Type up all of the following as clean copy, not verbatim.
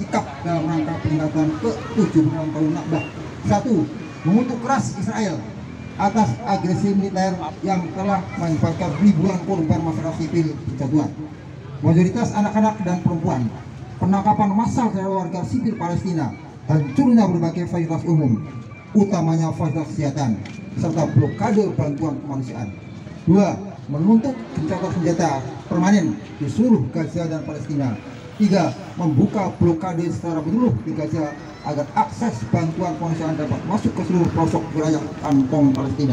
sikap dalam rangka peringatan ke-76 tahun Nakba. 1. Mengutuk keras Israel atas agresi militer yang telah mengakibatkan ribuan korban masyarakat sipil berjatuhan, mayoritas anak-anak dan perempuan, penangkapan massal terhadap warga sipil Palestina, hancurnya berbagai fasilitas umum, utamanya fasilitas kesehatan, serta blokade bantuan kemanusiaan. 2. Menuntut gencatan senjata permanen di seluruh Gaza dan Palestina. 3. Membuka blokade secara menyeluruh di Gaza agar akses bantuan kemanusiaan dapat masuk ke seluruh pelosok wilayah kantong Palestina.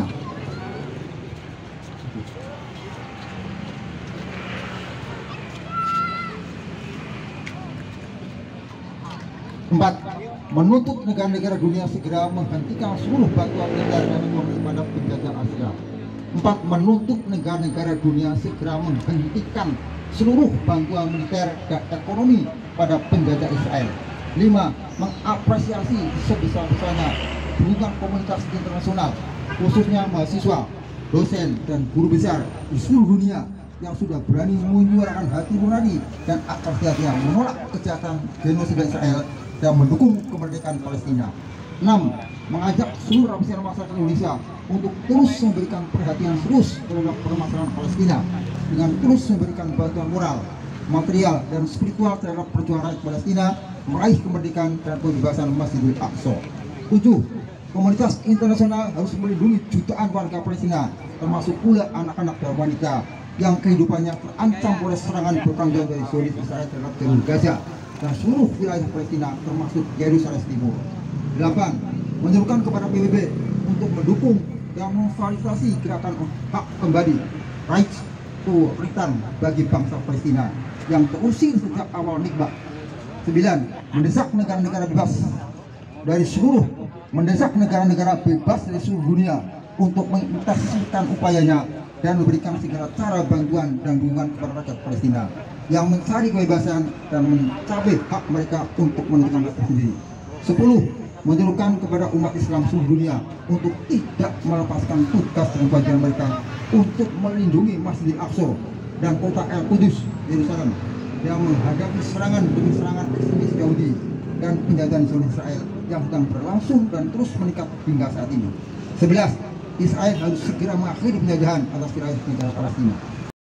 Empat, menuntut negara-negara dunia segera menghentikan seluruh bantuan militer dan ekonomi pada penjajah Israel. 4. Menuntut negara-negara dunia segera menghentikan seluruh bantuan militer dan ekonomi pada penjajah Israel. 5. Mengapresiasi sebesar-besarnya dukungan komunitas internasional, khususnya mahasiswa, dosen, dan guru besar di seluruh dunia yang sudah berani menyuarakan hati nurani dan akal sehatnya menolak kejahatan genosida Israel dan mendukung kemerdekaan Palestina. 6. Mengajak seluruh lapisan masyarakat Indonesia untuk terus memberikan perhatian serius terhadap permasalahan Palestina dengan terus memberikan bantuan moral, material, dan spiritual terhadap perjuangan Palestina meraih kemerdekaan dan pembebasan Masjidil Aqsa. 7. Komunitas internasional harus melindungi jutaan warga Palestina, termasuk pula anak-anak dan wanita yang kehidupannya terancam oleh serangan bertanggung dari Zionis Israel terhadap jalur Gaza dan seluruh wilayah Palestina termasuk Yerusalem Timur. 8. Menyerukan kepada PBB untuk mendukung dan memfasilitasi gerakan hak kembali, right to return, bagi bangsa Palestina yang terusir sejak awal Nakba. 9. Mendesak negara-negara bebas dari seluruh dunia untuk mengintensifkan upayanya dan memberikan segala cara bantuan dan dukungan kepada rakyat Palestina yang mencari kebebasan dan mencapai hak mereka untuk menentukan nasib sendiri. 10. Menyerukan kepada umat Islam seluruh dunia untuk tidak melepaskan tugas dan kewajiban mereka untuk melindungi Masjidil Aqsa dan kota Al-Qudus, Yerusalem, yang menghadapi serangan demi serangan ekstremis Yahudi dan penjajahan Zionis Israel yang sedang berlangsung dan terus meningkat hingga saat ini. 11. Israel harus segera mengakhiri penjajahan atas wilayah negara Palestina.